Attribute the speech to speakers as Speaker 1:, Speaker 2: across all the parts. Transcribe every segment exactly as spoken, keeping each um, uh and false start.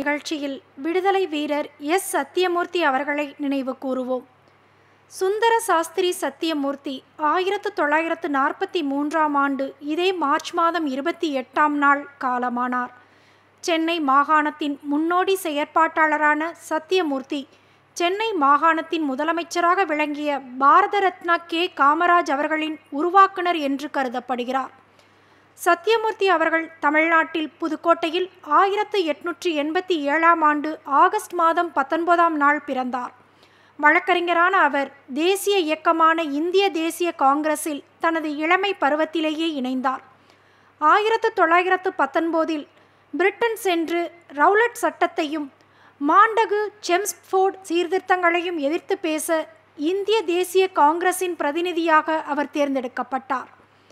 Speaker 1: நிகழ்ச்சியில் விடுதலை வீரர் எஸ் சத்தியமூர்த்தி அவர்களை நினைவு கூறுவோம். சுந்தர சாஸ்திரி சத்தியமூர்த்தி ஆயிரத்து தொள்ளாயிரத்து நாற்பத்தி மூன்றாம் ஆண்டு இதே மார்ச் மாதம் இருபத்தி எட்டாம் நாள் காலமானார். சென்னை மாகாணத்தின் முன்னோடி செயற்பாட்டாளரான சத்தியமூர்த்தி சென்னை மாகாணத்தின் முதலமைச்சராக விளங்கிய பாரத ரத்னா கே காமராஜ் அவர்களின் உருவாக்குனர் என்று கருதப்படுகிறார். சத்தியமூர்த்தி அவர்கள் தமிழ்நாட்டில் புதுக்கோட்டையில் ஆயிரத்து எட்நூற்றி எண்பத்தி ஏழாம் ஆண்டு ஆகஸ்ட் மாதம் பத்தொன்பதாம் நாள் பிறந்தார். வழக்கறிஞரான அவர் தேசிய இயக்கமான இந்திய தேசிய காங்கிரஸில் தனது இளமை பருவத்திலேயே இணைந்தார். ஆயிரத்து தொள்ளாயிரத்து பத்தொன்பதில் பிரிட்டன் சென்று ரவுலட் சட்டத்தையும் மாண்டகு செம்ஸ்ஃபோர்ட் சீர்திருத்தங்களையும் எதிர்த்து பேச இந்திய தேசிய காங்கிரஸின் பிரதிநிதியாக அவர் தேர்ந்தெடுக்கப்பட்டார்.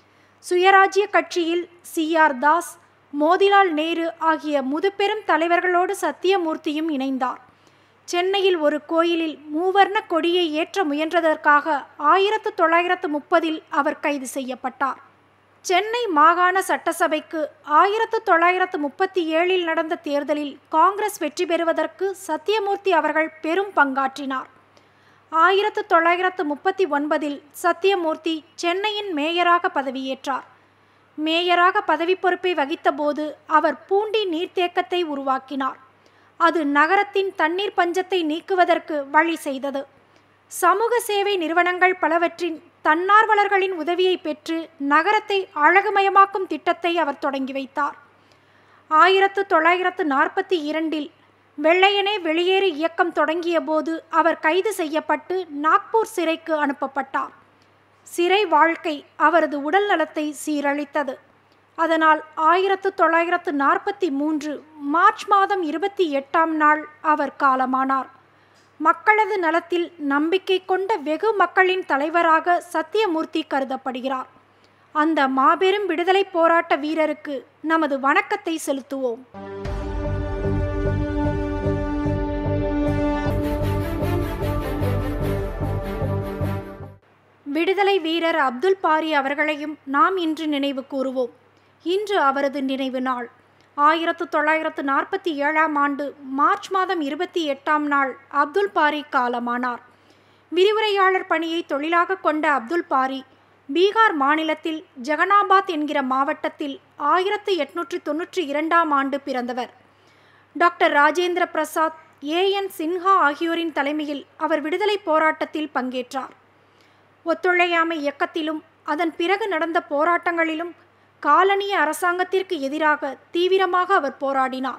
Speaker 1: சுயராஜ்ய கட்சியில் சி ஆர் தாஸ், மோதிலால் நேரு ஆகிய முதுபெரும் தலைவர்களோடு சத்தியமூர்த்தியும் இணைந்தார். சென்னையில் ஒரு கோயிலில் மூவர்ண கொடியை ஏற்ற முயன்றதற்காக ஆயிரத்து தொள்ளாயிரத்து முப்பதில் அவர் கைது செய்யப்பட்டார். சென்னை மாகாண சட்டசபைக்கு ஆயிரத்து தொள்ளாயிரத்து முப்பத்தி ஏழில் நடந்த தேர்தலில் காங்கிரஸ் வெற்றி பெறுவதற்கு சத்தியமூர்த்தி அவர்கள் பெரும் பங்காற்றினார். ஆயிரத்து தொள்ளாயிரத்து முப்பத்தி ஒன்பதில் சத்தியமூர்த்தி சென்னையின் மேயராக பதவியேற்றார். மேயராக பதவி பொறுப்பை வகித்தபோது அவர் பூண்டி நீர்த்தேக்கத்தை உருவாக்கினார். அது நகரத்தின் தண்ணீர் பஞ்சத்தை நீக்குவதற்கு வழி செய்தது. சமூக சேவை நிறுவனங்கள் பலவற்றின் தன்னார்வலர்களின் உதவியை பெற்று நகரத்தை அழகுமயமாக்கும் திட்டத்தை அவர் தொடங்கி வைத்தார். ஆயிரத்து தொள்ளாயிரத்து நாற்பத்தி இரண்டில் வெள்ளையனே வெளியேறு இயக்கம் தொடங்கிய போது அவர் கைது செய்யப்பட்டு நாக்பூர் சிறைக்கு அனுப்பப்பட்டார். சிறை வாழ்க்கை அவரது உடல் நலத்தை சீரழித்தது. அதனால் ஆயிரத்து தொள்ளாயிரத்து நாற்பத்தி மூன்று மார்ச் மாதம் இருபத்தி எட்டாம் நாள் அவர் காலமானார். மக்களது நலத்தில் நம்பிக்கை கொண்ட வெகு மக்களின் தலைவராக சத்தியமூர்த்தி கருதப்படுகிறார். அந்த மாபெரும் விடுதலை போராட்ட வீரருக்கு நமது வணக்கத்தை செலுத்துவோம். விடுதலை வீரர் அப்துல் பாரி அவர்களையும் நாம் இன்று நினைவு கூறுவோம். இன்று அவரது நினைவு நாள். ஆயிரத்து தொள்ளாயிரத்து நாற்பத்தி ஏழாம் ஆண்டு மார்ச் மாதம் இருபத்தி எட்டாம் நாள் அப்துல் பாரி காலமானார். விரிவுரையாளர் பணியை தொழிலாக கொண்ட அப்துல் பாரி பீகார் மாநிலத்தில் ஜெகனாபாத் என்கிற மாவட்டத்தில் ஆயிரத்து எட்நூற்றி தொன்னூற்றி இரண்டாம் ஆண்டு பிறந்தவர். Doctor Rajendra Prasad, A N Sinha ஆகியோரின் தலைமையில் அவர் விடுதலை போராட்டத்தில் பங்கேற்றார். ஒத்துழையாமை இயக்கத்திலும் அதன் பிறகு நடந்த போராட்டங்களிலும் காலனிய அரசாங்கத்திற்கு எதிராக தீவிரமாக அவர் போராடினார்.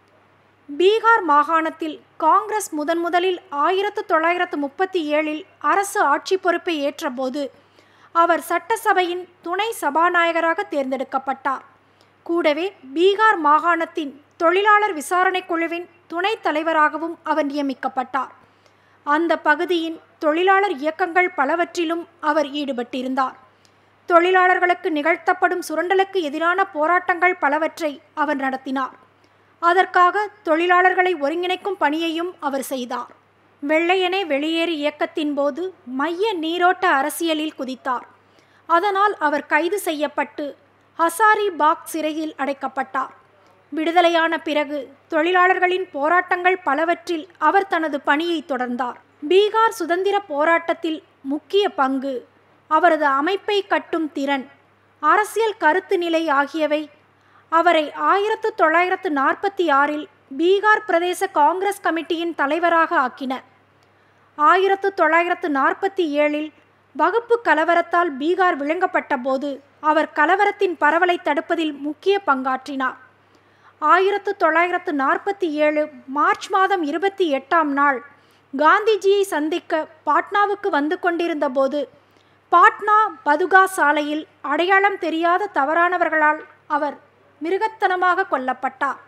Speaker 1: பீகார் மாகாணத்தில் காங்கிரஸ் முதன் முதலில் ஆயிரத்து தொள்ளாயிரத்து முப்பத்தி ஏழில் அரசு ஆட்சி பொறுப்பை ஏற்றபோது அவர் சட்டசபையின் துணை சபாநாயகராக தேர்ந்தெடுக்கப்பட்டார். கூடவே பீகார் மாகாணத்தின் தொழிலாளர் விசாரணை குழுவின் துணைத் தலைவராகவும் அவர் நியமிக்கப்பட்டார். அந்த பகுதியின் தொழிலாளர் இயக்கங்கள் பலவற்றிலும் அவர் ஈடுபட்டிருந்தார். தொழிலாளர்களுக்கு நிகழ்த்தப்படும் சுரண்டலுக்கு எதிரான போராட்டங்கள் பலவற்றை அவர் நடத்தினார். அதற்காக தொழிலாளர்களை ஒருங்கிணைக்கும் பணியையும் அவர் செய்தார். வெள்ளையனே வெளியேறு இயக்கத்தின் போது மைய நீரோட்ட அரசியலில் குதித்தார். அதனால் அவர் கைது செய்யப்பட்டு ஹசாரிபாக் சிறையில் அடைக்கப்பட்டார். விடுதலையான பிறகு தொழிலாளர்களின் போராட்டங்கள் பலவற்றில் அவர் தனது பணியை தொடர்ந்தார். பீகார் சுதந்திர போராட்டத்தில் முக்கிய பங்கு, அவரது அமைப்பை கட்டும் திறன், அரசியல் கருத்து நிலை ஆகியவை அவரை ஆயிரத்து தொள்ளாயிரத்து நாற்பத்தி ஆறில் பீகார் பிரதேச காங்கிரஸ் கமிட்டியின் தலைவராக ஆக்கின. ஆயிரத்து தொள்ளாயிரத்து நாற்பத்தி ஏழில் வகுப்பு கலவரத்தால் பீகார் விழுங்கப்பட்ட போது அவர் கலவரத்தின் பரவலை தடுப்பதில் முக்கிய பங்காற்றினார். ஆயிரத்து தொள்ளாயிரத்து நாற்பத்தி ஏழு மார்ச் மாதம் இருபத்தி எட்டாம் நாள் காந்திஜியை சந்திக்க பாட்னாவுக்கு வந்து கொண்டிருந்த போது பாட்னா பதுகா சாலையில் அடையாளம் தெரியாத தவறானவர்களால் அவர் மிருகத்தனமாக கொல்லப்பட்டார்.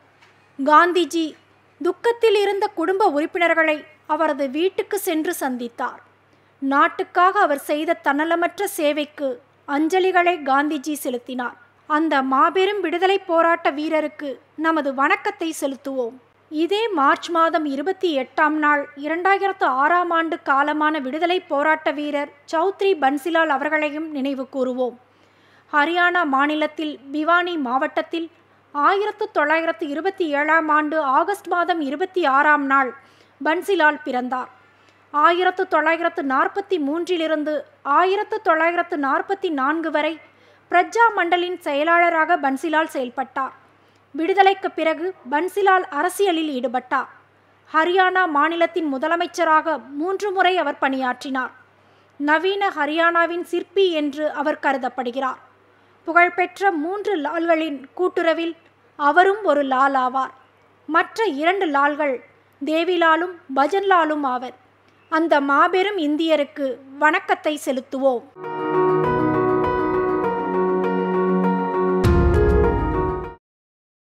Speaker 1: காந்திஜி துக்கத்தில் இருந்த குடும்ப உறுப்பினர்களை அவரது வீட்டுக்கு சென்று சந்தித்தார். நாட்டுக்காக அவர் செய்த தன்னலமற்ற சேவைக்கு அஞ்சலிகளை காந்திஜி செலுத்தினார். அந்த மாபெரும் விடுதலை போராட்ட வீரருக்கு நமது வணக்கத்தை செலுத்துவோம். இதே மார்ச் மாதம் இருபத்தி எட்டாம் நாள் இரண்டாயிரத்து ஆறாம் ஆண்டு காலமான விடுதலை போராட்ட வீரர் சௌத்ரி பன்சிலால் அவர்களையும் நினைவு கூறுவோம். ஹரியானா மாநிலத்தில் பிவானி மாவட்டத்தில் ஆயிரத்து தொள்ளாயிரத்து இருபத்தி ஏழாம் ஆண்டு ஆகஸ்ட் மாதம் இருபத்தி ஆறாம் நாள் பன்சிலால் பிறந்தார். ஆயிரத்து தொள்ளாயிரத்து நாற்பத்தி மூன்றிலிருந்து ஆயிரத்து தொள்ளாயிரத்து நாற்பத்தி நான்கு வரை பிரஜா மண்டலின் செயலாளராக பன்சிலால் செயல்பட்டார். விடுதலைக்கு பிறகு பன்சிலால் அரசியலில் ஈடுபட்டார். ஹரியானா மாநிலத்தின் முதலமைச்சராக மூன்று முறை அவர் பணியாற்றினார். நவீன ஹரியானாவின் சிற்பி என்று அவர் கருதப்படுகிறார். புகழ்பெற்ற மூன்று லால்களின் கூட்டுறவில் அவரும் ஒரு லால் ஆவார். மற்ற இரண்டு லால்கள் தேவிலாலும் பஜன்லாலும் ஆவர். அந்த மாபெரும் இந்தியருக்கு வணக்கத்தை செலுத்துவோம்.